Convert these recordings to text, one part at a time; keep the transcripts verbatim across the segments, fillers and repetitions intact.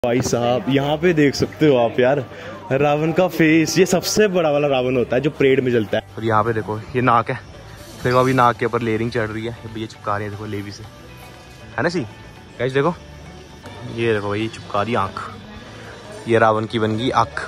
भाई साहब यहाँ पे देख सकते हो आप यार, रावण का फेस। ये सबसे बड़ा वाला रावण होता है जो परेड में जलता है। और यहाँ पे देखो ये नाक है, देखो अभी नाक के ऊपर लेयरिंग चढ़ रही है, ये चिपका रही है देखो लेवी से, है ना सी गाइस। देखो ये देखो ये चिपका दी आँख, ये रावण की बन गई आँख,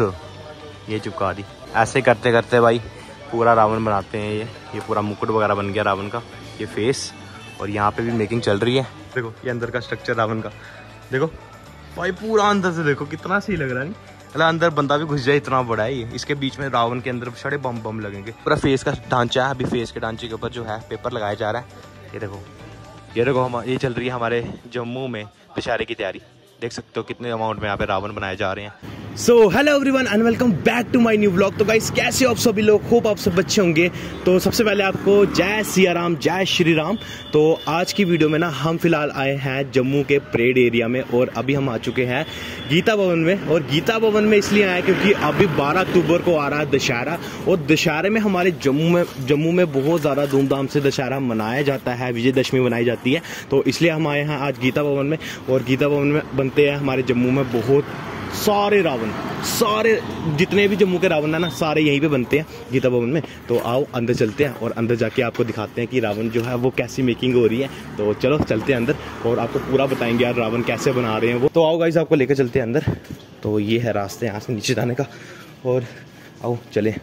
ये चिपका दी। ऐसे करते करते भाई पूरा रावण बनाते हैं। ये ये पूरा मुकुट वगैरह बन गया रावण का, ये फेस। और यहाँ पे भी मेकिंग चल रही है। देखो ये अंदर का स्ट्रक्चर रावण का, देखो भाई पूरा अंदर से देखो कितना सही लग रहा है। नहीं अला अंदर बंदा भी घुस जाए, इतना बड़ा है ये। इसके बीच में रावण के अंदर बड़े बम बम लगेंगे। पूरा फेस का ढांचा है। अभी फेस के ढांचे के ऊपर जो है पेपर लगाया जा रहा है। ये देखो ये देखो हम ये चल रही है हमारे जम्मू में दशहरे की तैयारी। देख सकते हो कितने अमाउंट में यहाँ पे रावण बनाए जा रहे हैं। So hello everyone and welcome back to my new vlog. तो गाइस कैसे हो आप सभी लोग, होप आप सब अच्छे होंगे। तो सबसे पहले आपको जय सिया राम, जय श्री राम। तो आज की वीडियो में ना हम फिलहाल आए हैं जम्मू के परेड एरिया में, और अभी हम आ चुके हैं गीता भवन में। और गीता भवन में इसलिए आए क्योंकि अभी बारह अक्टूबर को आ रहा है दशहरा, और दशहरे में हमारे जम्मू में जम्मू में बहुत ज़्यादा धूमधाम से दशहरा मनाया जाता है, विजयदशमी मनाई जाती है। तो इसलिए हम आए हैं आज गीता भवन में। और गीता भवन में बनते हैं हमारे जम्मू में बहुत सारे रावण, सारे जितने भी जम्मू के रावण है ना, सारे यहीं पे बनते हैं गीता भवन में। तो आओ अंदर चलते हैं और अंदर जाके आपको दिखाते हैं कि रावण जो है वो कैसी मेकिंग हो रही है। तो चलो चलते हैं अंदर और आपको पूरा बताएंगे यार रावण कैसे बना रहे हैं वो। तो आओ गाइस आपको लेकर चलते हैं अंदर। तो ये है रास्ते यहाँ से नीचे जाने का, और आओ चले।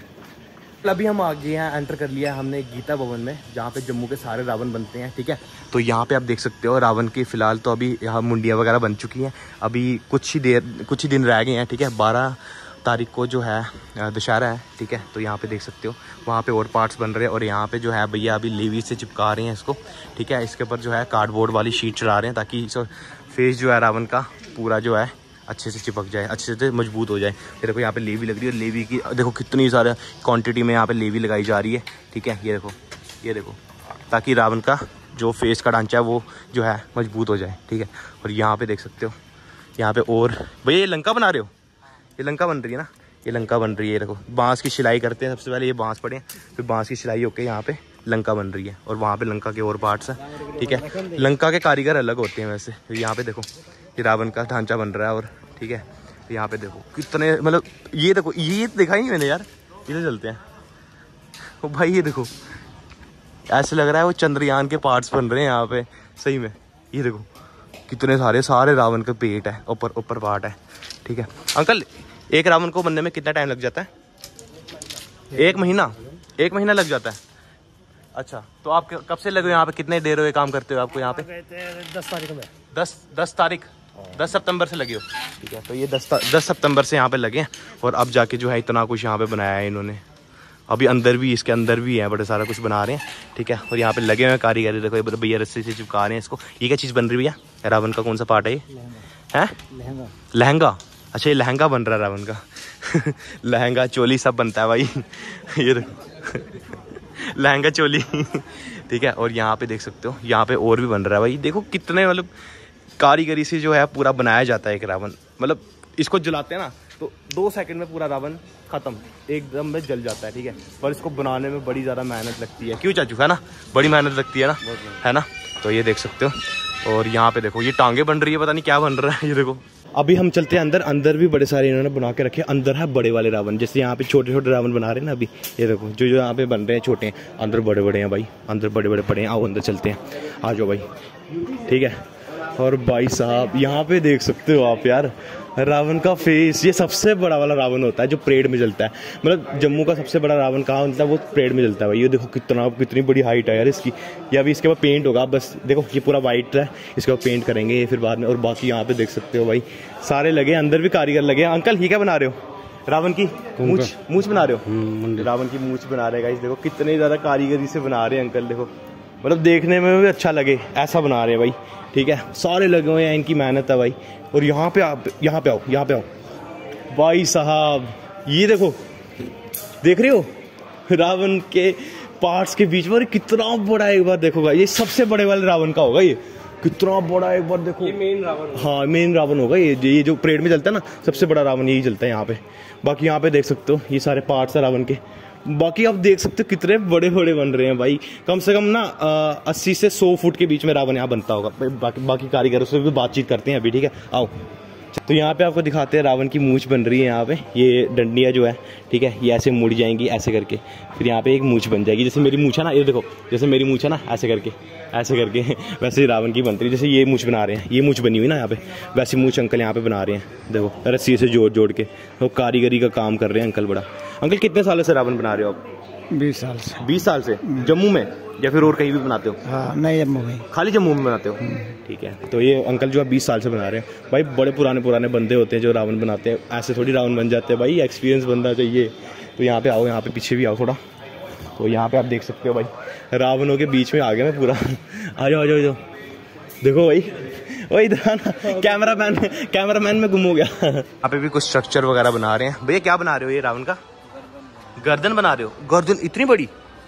अभी हम आ गए हैं, एंटर कर लिया हमने गीता भवन में, जहाँ पे जम्मू के सारे रावण बनते हैं। ठीक है, तो यहाँ पे आप देख सकते हो रावण की फ़िलहाल तो अभी यहाँ मुंडियाँ वगैरह बन चुकी हैं। अभी कुछ ही देर कुछ ही दिन रह गए हैं। ठीक है, बारह तारीख को जो है दशहरा है। ठीक है, तो यहाँ पे देख सकते हो वहाँ पे और पार्ट्स बन रहे हैं। और यहाँ पे जो है भैया अभी लेवी से चिपका रहे हैं इसको। ठीक है, इसके ऊपर जो है कार्डबोर्ड वाली शीट चढ़ा रहे हैं ताकि फेस जो है रावण का पूरा जो है अच्छे से चिपक जाए, अच्छे से मजबूत हो जाए। फिर देखो यहाँ पे लेवी लग रही है, लेवी की देखो कितनी सारे क्वांटिटी में यहाँ पे लेवी लगाई जा रही है। ठीक है, ये देखो ये देखो ताकि रावण का जो फेस का ढांचा है वो जो है मजबूत हो जाए। ठीक है, और यहाँ पे देख सकते हो यहाँ पे और भैया ये लंका बना रहे हो, ये लंका बन रही है ना, ये लंका बन रही है। देखो बाँस की सिलाई करते हैं, सबसे पहले ये बाँस पड़े, फिर बाँस की सिलाई होकर यहाँ पे लंका बन रही है। और वहाँ पे लंका के और पार्ट्स हैं। ठीक है, लंका के कारीगर अलग होते हैं वैसे। यहाँ पे देखो ये रावण का ढांचा बन रहा है। और ठीक है, यहाँ पे देखो कितने मतलब ये देखो ये देखा ही नहीं मैंने यार, इधर चलते हैं। ओ भाई ये देखो ऐसे लग रहा है वो चंद्रयान के पार्ट्स बन रहे हैं यहाँ पे सही में। ये देखो कितने सारे सारे रावण का पेट है, ऊपर ऊपर पार्ट है। ठीक है अंकल, एक रावण को बनने में कितना टाइम लग जाता है? एक महीना एक महीना लग जाता है। अच्छा, तो आप कब से लगे यहाँ पे, कितने देर हुए काम करते हो आपको यहाँ पे? दस तारीख में दस दस तारीख दस सितंबर से लगे हो। ठीक है, तो ये दस दस सितंबर से यहाँ पे लगे हैं। और अब जाके जो है इतना कुछ यहाँ पे बनाया है इन्होंने। अभी अंदर भी, इसके अंदर भी है बड़े सारा कुछ बना रहे हैं। ठीक है, और यहाँ पे लगे हुए हैं कारीगर। देखो ये भैया रस्सी से चिपका रहे हैं इसको। ये क्या चीज़ बन रही है भैया? रावण का कौन सा पार्ट है ये? है लहंगा। लहंगा, अच्छा ये लहंगा बन रहा है रावण का। लहंगा चोली सब बनता है भाई। ये देखो लहंगा चोली। ठीक है, और यहाँ पे देख सकते हो यहाँ पे और भी बन रहा है भाई। देखो कितने मतलब कारीगरी से जो है पूरा बनाया जाता है एक रावण। मतलब इसको जलाते हैं ना तो दो सेकंड में पूरा रावण खत्म, एकदम में जल जाता है। ठीक है, पर इसको बनाने में बड़ी ज़्यादा मेहनत लगती है। क्यों चाचू, है ना, बड़ी मेहनत लगती है ना, है ना। तो ये देख सकते हो। और यहाँ पे देखो ये टांगे बन रही है, पता नहीं क्या बन रहा है। ये देखो अभी हम चलते हैं अंदर। अंदर भी बड़े सारे इन्होंने बना के रखे। अंदर है बड़े वाले रावण, जैसे यहाँ पे छोटे छोटे रावण बना रहे हैं ना अभी। ये देखो जो जो यहाँ पे बन रहे हैं छोटे हैं, अंदर बड़े बड़े हैं भाई, अंदर बड़े बड़े पड़े हैं। आओ अंदर चलते हैं, आ जाओ भाई। ठीक है, और भाई साहब यहाँ पे देख सकते हो आप यार, रावण का फेस। ये सबसे बड़ा वाला रावण होता है जो परेड में जलता है। मतलब जम्मू का सबसे बड़ा रावण कहाँ मिलता है? वो परेड में जलता है भाई। ये देखो कितना कितनी बड़ी हाइट है यार इसकी। ये अभी इसके बाद पेंट होगा, बस देखो ये पूरा वाइट है, इसके बाद पेंट करेंगे ये फिर बाद में। और बाकी यहाँ पे देख सकते हो भाई सारे लगे, अंदर भी कारीगर लगे। अंकल ये क्या बना रहे हो? रावण की मूंछ मूंछ बना रहे हो? रावण की मूंछ बना रहे हैं। देखो कितने ज़्यादा कारीगरी से बना रहे हैं अंकल। देखो मतलब देखने में भी अच्छा लगे ऐसा बना रहे हैं भाई। ठीक है, सारे लगे हुए हैं, इनकी मेहनत है भाई। और यहाँ पे आप यहाँ पे आओ, यहाँ पे आओ भाई साहब। ये देखो देख रहे हो रावण के पार्ट्स के बीच में कितना बड़ा, एक बार देखो भाई, ये सबसे बड़े वाले रावण का होगा। ये कितना बड़ा, एक बार देखो। ये मेन रावण, हाँ मेन रावण होगा ये। ये जो परेड में चलता है ना, सबसे बड़ा रावण यही चलता है यहाँ पे। बाकी यहाँ पे देख सकते हो ये सारे पार्ट्स है रावण के। बाकी आप देख सकते हो कितने बड़े बड़े बन रहे हैं भाई। कम से कम ना अस्सी से सौ फुट के बीच में रावण यहाँ बनता होगा। बाकी बाकी कारीगरों से भी बातचीत करते हैं अभी। ठीक है, आओ तो यहाँ पे आपको दिखाते हैं रावण की मूंछ बन रही है यहाँ पे। ये डंडियाँ जो है ठीक है ये ऐसे मुड़ जाएंगी ऐसे करके, फिर यहाँ पे एक मूंछ बन जाएगी। जैसे मेरी मूंछ है ना, ये देखो जैसे मेरी मूंछ है ना ऐसे करके ऐसे करके वैसे ही रावण की बनती है। जैसे ये मूंछ बना रहे हैं, ये मूंछ बनी हुई ना यहाँ पे, वैसी मूंछ अंकल यहाँ पे बना रहे हैं। देखो रस्सी से जोड़ जोड़ के तो कारीगरी का काम कर रहे हैं अंकल बड़ा। अंकल कितने सालों से रावण बना रहे हो आप? बीस साल से। बीस साल से जम्मू में या फिर और कहीं भी बनाते हो? हाँ नहीं, जम्मू में। खाली जम्मू में बनाते हो? ठीक है। तो ये अंकल जो है बीस साल से बना रहे हैं भाई। बड़े पुराने पुराने बंदे होते हैं जो रावण बनाते हैं, ऐसे थोड़ी रावण बन जाते हैं भाई, एक्सपीरियंस बनना चाहिए। तो यहाँ पे आओ, यहाँ पे पीछे भी आओ थोड़ा। तो यहाँ पे आप देख सकते हो भाई रावणों के बीच में आ गया मैं पूरा। आ जाओ आ जाओ जाओ, देखो भाई वही इधर ना, कैमरा मैन कैमरा मैन में गुम हो गया। यहाँ पे भी कुछ स्ट्रक्चर वगैरह बना रहे हैं। भैया क्या बना रहे हो? ये रावण का गर्दन बना रहे हो? गर्दन इतनी बड़ी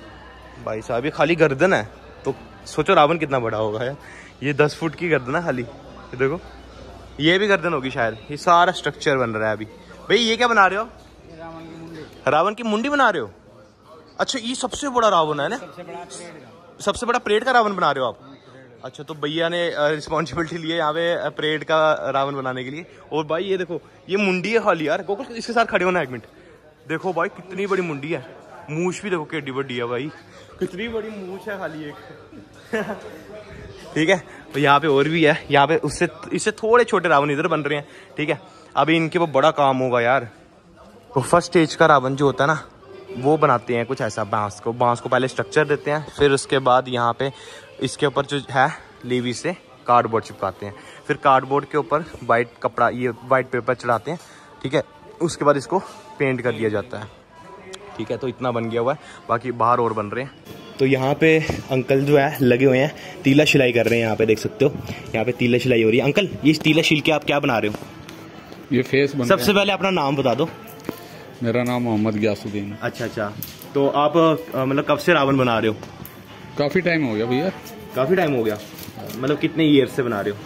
भाई साहब, ये खाली गर्दन है तो सोचो रावण कितना बड़ा होगा यार। ये दस फुट की गर्दन है खाली, ये देखो ये भी गर्दन होगी शायद। ये सारा स्ट्रक्चर बन रहा है अभी। भाई ये क्या बना रहे हो? रावण की मुंडी। रावण की मुंडी बना रहे हो? अच्छा ये सबसे बड़ा रावण है ना? सबसे बड़ा परेड का। सबसे बड़ा परेड का रावण बना रहे हो आप? अच्छा, तो भैया ने रिस्पॉन्सिबिलिटी ली है यहाँ पे परेड का रावण बनाने के लिए। और भाई ये देखो ये मुंडी है खाली यार। गोकुल इसके साथ खड़े होना एक मिनट। देखो भाई कितनी बड़ी मुंडी है, मूछ भी देखो कितनी बड़ी है भाई, कितनी बड़ी मूछ है खाली एक। ठीक है। तो यहाँ पे और भी है, यहाँ पे उससे इससे थोड़े छोटे रावण इधर बन रहे हैं। ठीक है, अभी इनके वो बड़ा काम होगा यार। तो फर्स्ट स्टेज का रावण जो होता है ना वो बनाते हैं कुछ ऐसा, बांस को बांस को पहले स्ट्रक्चर देते हैं, फिर उसके बाद यहाँ पे इसके ऊपर जो है लेवी से कार्डबोर्ड चिपकाते हैं, फिर कार्डबोर्ड के ऊपर वाइट कपड़ा ये वाइट पेपर चढ़ाते हैं। ठीक है, उसके बाद इसको पेंट कर दिया जाता है। ठीक है, तो इतना बन गया हुआ है, बाकी बाहर और बन रहे हैं। तो यहाँ पे अंकल जो है लगे हुए हैं, तीला शिलाई कर रहे हैं। यहाँ पे देख सकते हो, यहाँ पे तीला शिलाई हो रही है। अंकल ये तीला शिल के आप क्या बना रहे हो? ये फेस बन सबसे पहले अपना नाम बता दो। मेरा नाम मोहम्मद गयासुद्दीन। अच्छा अच्छा, तो आप मतलब कब से रावण बना रहे हो? काफी टाइम हो गया भैया। काफी टाइम हो गया, मतलब कितने ईयर से बना रहे हो?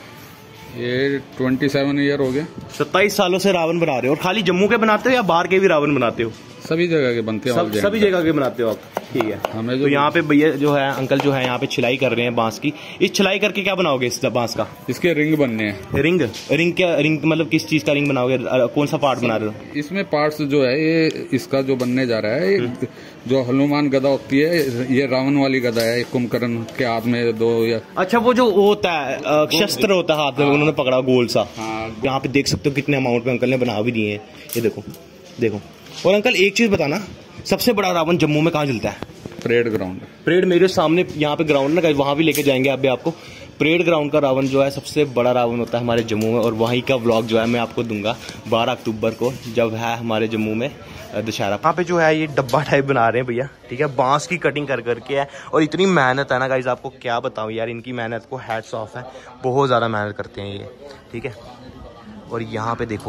ये सत्ताईस ईयर हो गए। सत्ताईस सालों से रावण बना रहे हो। और खाली जम्मू के बनाते हो या बाहर के भी रावण बनाते हो? सभी जगह के बनते हैं। सब, सभी जगह के बनाते हो आप? ठीक है। हमें तो यहाँ पे भैया जो है अंकल जो है यहाँ पे छिलाई कर रहे हैं बांस की। इस छिलाई करके क्या बनाओगे इस बांस का? इसके रिंग बनने हैं। रिंग? रिंग क्या रिंग मतलब किस चीज का रिंग बनाओगे? कौन सा पार्ट बना रहे हो? इसमें पार्ट्स जो है ये इसका जो बनने जा रहा है, जो हनुमान गदा होती है ये रावण वाली गदा है, कुंभकर्ण के हाथ में दो या। अच्छा, वो जो होता है शस्त्र होता है हाथ में, उन्होंने पकड़ा गोल सा। हाँ। यहाँ पे देख सकते हो कितने अमाउंट में अंकल ने बना भी दिए हैं। ये देखो देखो। और अंकल एक चीज बताना, सबसे बड़ा रावण जम्मू में कहाँ जलता है? Parade ground. परेड मेरे सामने यहाँ पे ग्राउंड ना, वहाँ भी लेके जाएंगे अभी आपको। परेड ग्राउंड का रावण जो है सबसे बड़ा रावण होता है हमारे जम्मू में। और वहीं का व्लॉग जो है मैं आपको दूंगा बारह अक्टूबर को, जब है हमारे जम्मू में दशहरा। वहाँ पे जो है ये डब्बा टाइप बना रहे हैं भैया। ठीक है, बांस की कटिंग कर करके है। और इतनी मेहनत है ना गाइस, आपको क्या बताऊँ यार, इनकी मेहनत को हैट्स ऑफ है। बहुत ज़्यादा मेहनत करते हैं ये। ठीक है, और यहाँ पे देखो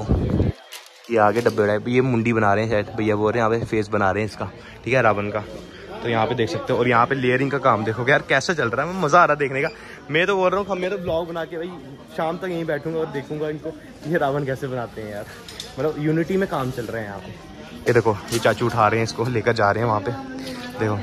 ये आगे डब्बे टाइप ये मुंडी बना रहे हैं शायद भैया बोल रहे हैं, यहाँ पे फेस बना रहे हैं इसका। ठीक है, रावण का। तो यहाँ पे देख सकते हो। और यहाँ पे लेयरिंग का काम देखो यार कैसा चल रहा है, मैं मज़ा आ रहा है देखने का। मैं तो बोल रहा हूँ मैं तो ब्लॉग बना के भाई शाम तक यहीं बैठूंगा और देखूंगा इनको ये रावण कैसे बनाते हैं यार। मतलब यूनिटी में काम चल रहे हैं यहाँ पे। ये देखो ये चाचू उठा रहे हैं इसको, लेकर जा रहे हैं वहाँ पे। देखो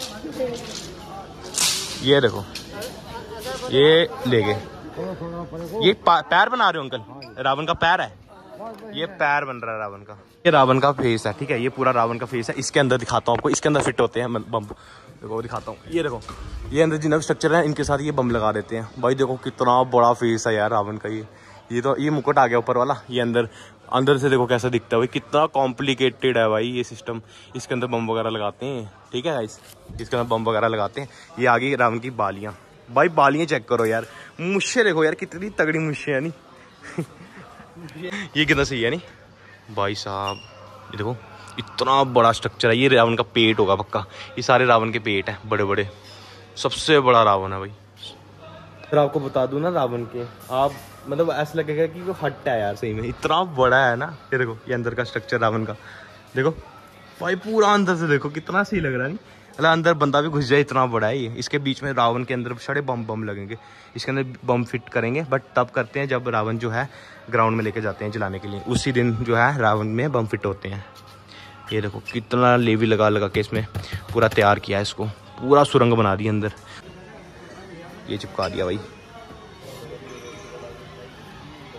ये देखो ये ले गए। ये पैर बना रहे हो अंकल? रावण का पैर है ये, पैर बन रहा है रावण का। ये रावण का फेस है। ठीक है, ये पूरा रावण का फेस है। इसके अंदर दिखाता हूँ आपको, इसके अंदर फिट होते हैं बम। देखो दिखाता हूँ, ये देखो ये अंदर जितना भी स्ट्रक्चर है इनके साथ ये बम लगा देते हैं भाई। देखो कितना बड़ा फेस है यार रावण का। ये ये तो ये मुकुट आ गया ऊपर वाला, ये अंदर अंदर से देखो कैसा दिखता है भाई, कितना कॉम्प्लिकेटेड है भाई ये सिस्टम। इसके अंदर बम वगैरह लगाते हैं। ठीक है गाइस, इसके अंदर बम वगैरह लगाते हैं। ये आगे रावण की बालियाँ भाई, बालियाँ चेक करो यार, मुझे देखो यार कितनी तगड़ी मुझे है नहीं। ये कितना सही है नहीं भाई साहब। ये देखो इतना बड़ा स्ट्रक्चर है। ये रावण का पेट होगा पक्का, ये सारे रावण के पेट हैं बड़े बड़े। सबसे बड़ा रावण है भाई। फिर आपको बता दूं ना रावण के, आप मतलब ऐसा लगेगा कि वो हट है यार, सही में इतना बड़ा है ना। ये देखो ये अंदर का स्ट्रक्चर रावण का देखो भाई, पूरा अंदर से देखो कितना सही लग रहा है नहीं। मतलब अंदर बंदा भी घुस जाए इतना बड़ा है ये। इसके बीच में रावण के अंदर सारे बम बम लगेंगे, इसके अंदर बम फिट करेंगे। बट तब करते हैं जब रावण जो है ग्राउंड में लेके जाते हैं जलाने के लिए, उसी दिन जो है रावण में बम फिट होते हैं। ये देखो कितना लेवी लगा लगा के इसमें पूरा तैयार किया है इसको, पूरा सुरंग बना दी अंदर। ये चिपका दिया भाई,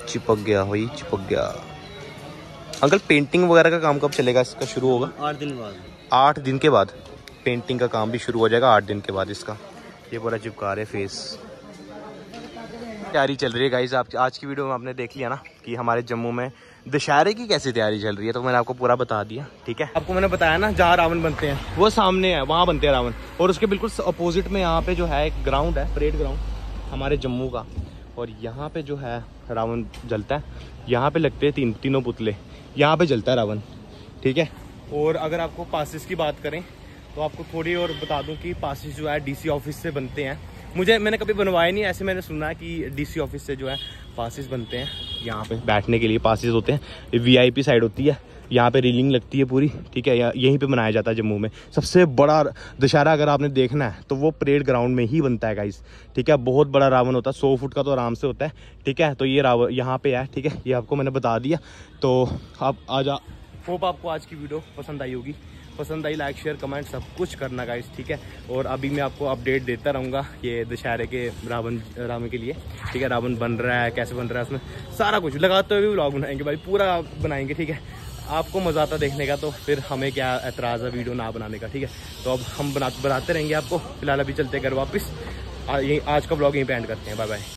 चिपक गया भाई, चिपक गया। अंकल पेंटिंग वगैरह का काम कब चलेगा, इसका शुरू होगा? आठ दिन बाद। आठ दिन के बाद पेंटिंग का काम भी शुरू हो जाएगा, आठ दिन के बाद इसका। ये पूरा चिपका रहे फेस। तैयारी चल रही है गाइस। आप आज की वीडियो में आपने देख लिया ना कि हमारे जम्मू में दशहरे की कैसी तैयारी चल रही है, तो मैंने आपको पूरा बता दिया। ठीक है, आपको मैंने बताया ना जहाँ रावण बनते हैं वो सामने है, वहाँ बनते हैं रावण। और उसके बिल्कुल अपोजिट में यहाँ पे जो है एक ग्राउंड है, परेड ग्राउंड हमारे जम्मू का। और यहाँ पे जो है रावण जलता है, यहाँ पे लगते हैं तीन तीनों पुतले, यहाँ पे जलता है रावण। ठीक है, और अगर आपको पासिस की बात करें तो आपको थोड़ी और बता दूं कि पासिस जो है डीसी ऑफिस से बनते हैं। मुझे मैंने कभी बनवाए नहीं, ऐसे मैंने सुना है कि डीसी ऑफिस से जो है पासिस बनते हैं। यहाँ पे बैठने के लिए पासिस होते हैं, वीआईपी साइड होती है, यहाँ पे रीलिंग लगती है पूरी। ठीक है, यहीं पे मनाया जाता है जम्मू में सबसे बड़ा दशहरा। अगर आपने देखना है तो वो परेड ग्राउंड में ही बनता है गाइस। ठीक है, बहुत बड़ा रावण होता है, सौ फुट का तो आराम से होता है। ठीक है, तो ये रावण यहाँ पे है। ठीक है, ये आपको मैंने बता दिया। तो आप आ जा, होप आपको आज की वीडियो पसंद आई होगी। पसंद आई लाइक शेयर कमेंट सब कुछ करना गाइस। ठीक है, और अभी मैं आपको अपडेट देता रहूँगा ये दशहरे के रावण रावण के लिए। ठीक है, रावण बन रहा है, कैसे बन रहा है, उसमें सारा कुछ लगाते हुए भी व्लॉग बनाएंगे भाई, पूरा बनाएंगे। ठीक है, आपको मज़ा आता देखने का, तो फिर हमें क्या एतराज़ है वीडियो ना बनाने का। ठीक है, तो अब हम बना बनाते रहेंगे आपको। फिलहाल अभी चलते घर वापस। आज का व्लॉग यहीं पे एंड करते हैं। Bye bye.